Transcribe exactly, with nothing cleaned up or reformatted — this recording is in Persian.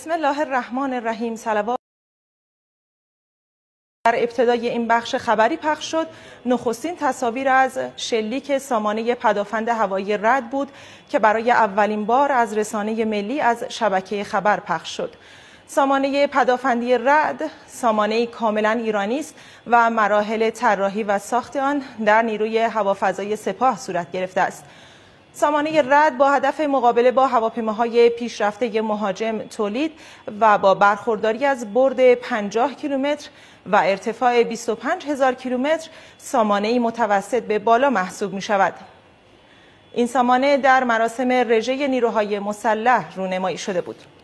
بسم الله الرحمن الرحیم. صلوات. در ابتدای این بخش خبری پخش شد. نخستین تصاویر از شلیک سامانه پدافند هوایی رد بود که برای اولین بار از رسانه ملی از شبکه خبر پخش شد. سامانه پدافندی رد سامانه کاملا ایرانی است و مراحل طراحی و ساخت آن در نیروی هوافضای سپاه صورت گرفته است. سامانه رد با هدف مقابله با هواپیماهای پیشرفته مهاجم تولید و با برخورداری از برد پنجاه کیلومتر و ارتفاع بیست و پنج هزار کیلومتر سامانه‌ای متوسط به بالا محسوب می شود. این سامانه در مراسم رژه نیروهای مسلح رونمایی شده بود.